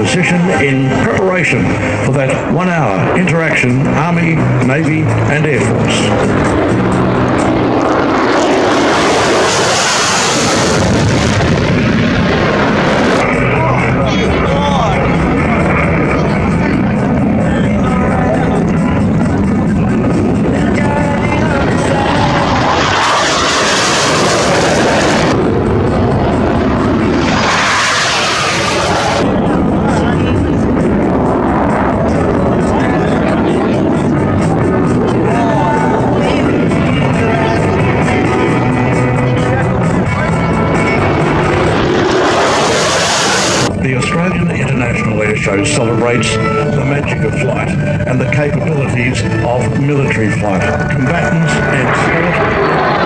position in preparation for that 1 hour interaction Army, Navy and Air Force. The Australian International Airshow celebrates the magic of flight and the capabilities of military flight, combatants and sport.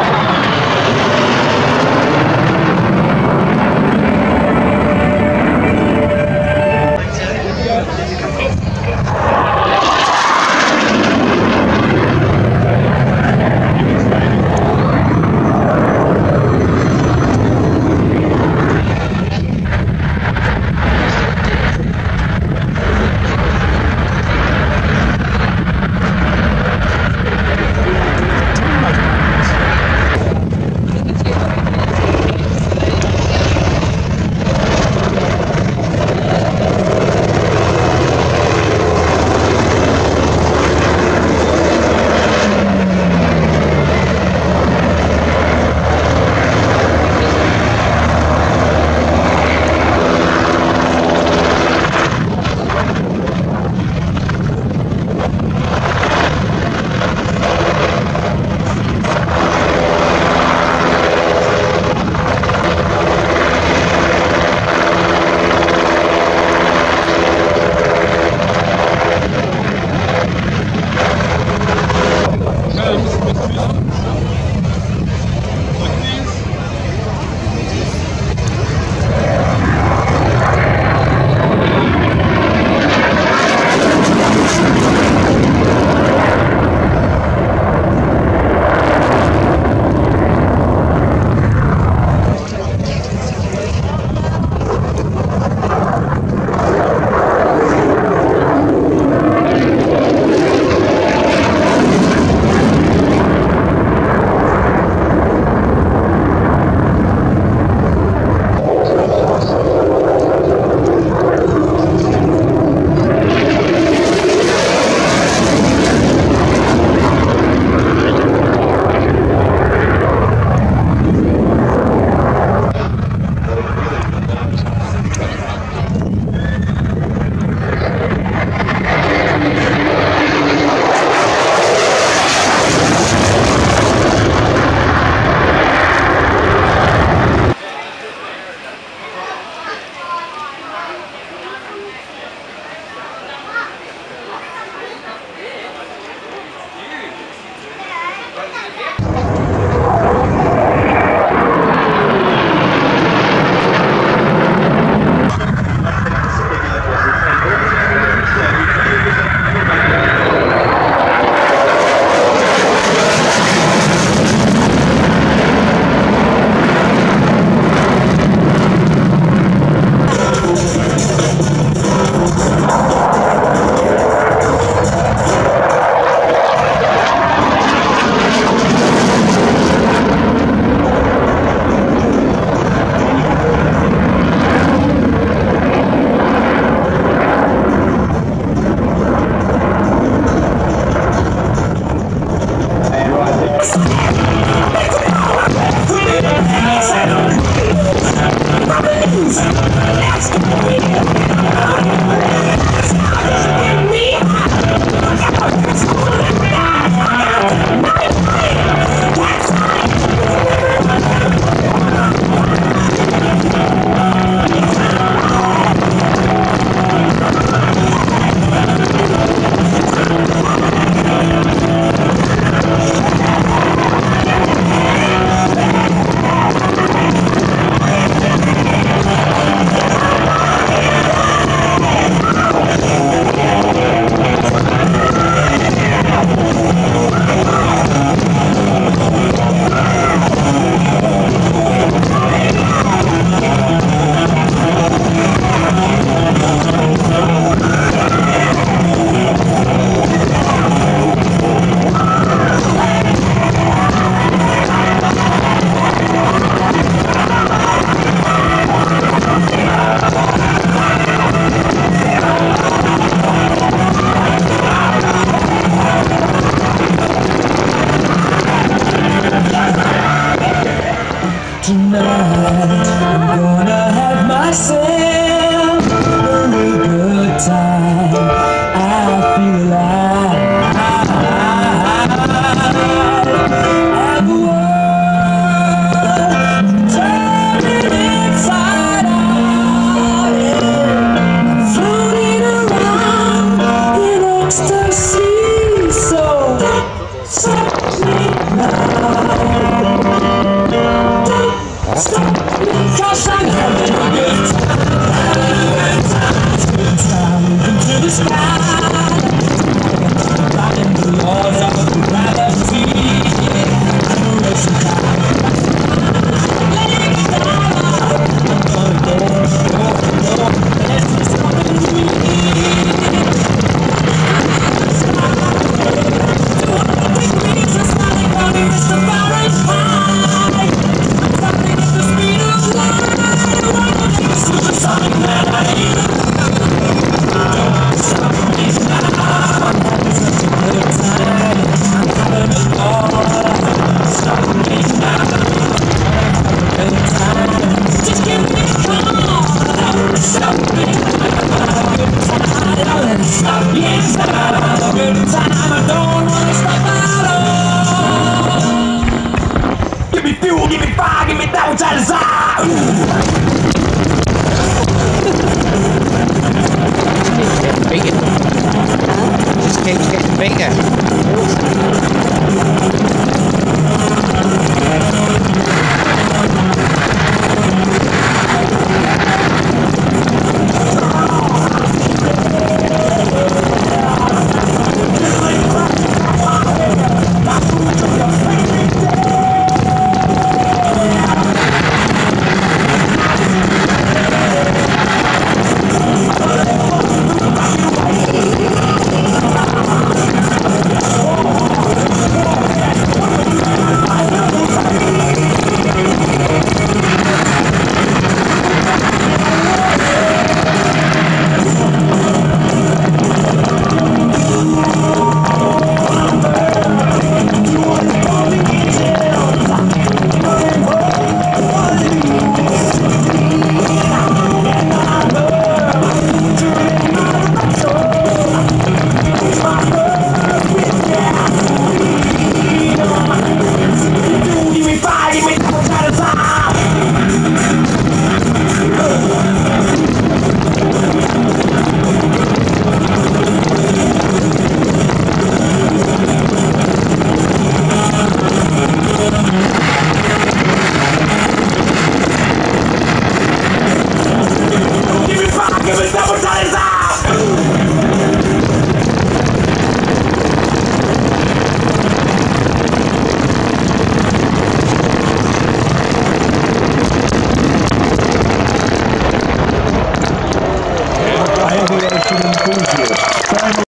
Cause I'm having a good time. Good time. Into the sky. Riding the laws of gravity. I'm a racing car. Letting it down. I'm gonna go. There's something to me. Just running on the rest of our high. Something at the speed of light. Supersonic man, I need. Don't stop me now. I'm having such a good time. I'm having a ball. Stop me now. I'm having a good time. Just give me a call. Stop me now. Good time. Don't stop me now. Good time. I don't wanna stop at all. Give me fuel, give me fire, give me that which I desire. Bigger. Just keeps getting bigger.